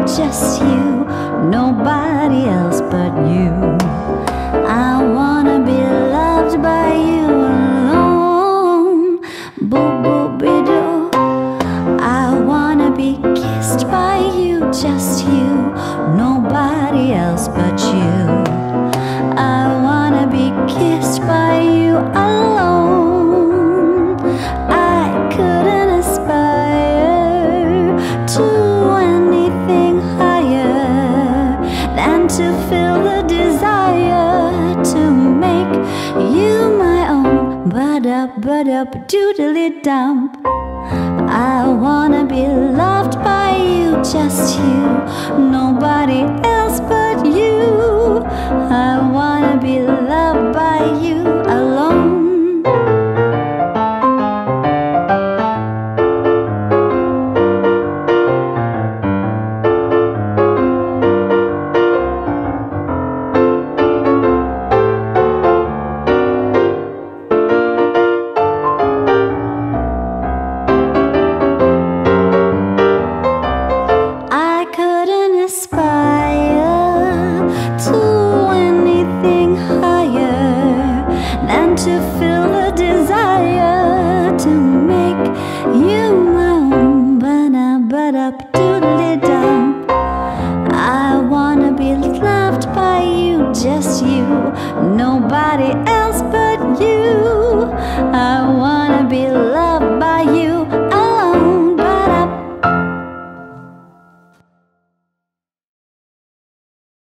just you, nobody else but you. I wanna be loved by you alone. Boo boo be doo. I wanna be kissed by you, just you, nobody else but you. I wanna be kissed by you alone. I couldn't aspire to anything higher than to feel the desire to make you my own. But up, doodly dump. I wanna be loved by you, just you, nobody else.